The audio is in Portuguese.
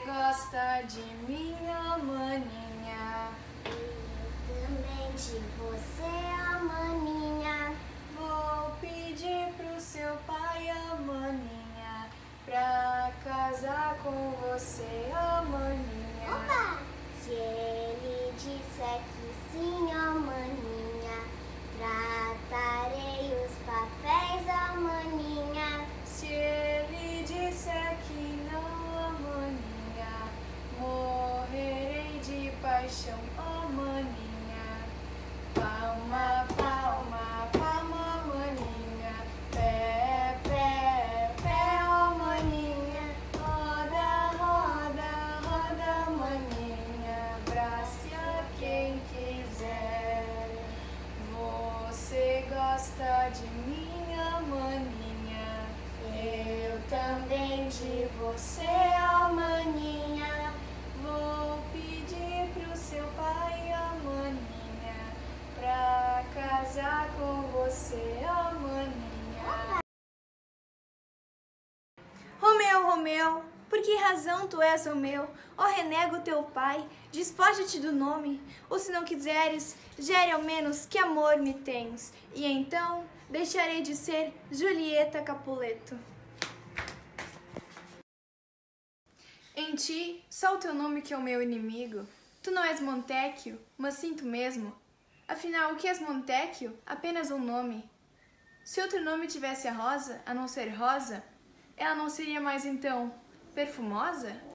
gosta de mim, ó maninha? Também de você, ó maninha. Vou pedir pro seu pai, ó maninha, pra casar com você, ó maninha. Opa! Se ele disser que sim, ó maninha, tratarei os papéis, ó maninha. Se ele disser que não, ó maninha, morrerei de paixão, ó maninha. Palma, palma, palma, maninha. Pé, pé, pé, ó maninha. Roda, roda, roda, maninha. Abrace a quem quiser. Você gosta de mim, ó maninha? Eu também de você, ó maninha. Vou pedir pro seu pai, ó maninha, pra casar com você, ó maninha. Romeu, Romeu, por que razão tu és o meu? Ó, renego teu pai, despoja-te do nome, ou se não quiseres, gere ao menos que amor me tens, e então deixarei de ser Julieta Capuleto. Em ti, só o teu nome que é o meu inimigo. Tu não és Montecchio, mas sinto mesmo. Afinal, o que és Montecchio? Apenas um nome. Se outro nome tivesse a Rosa, a não ser Rosa, ela não seria mais então perfumosa?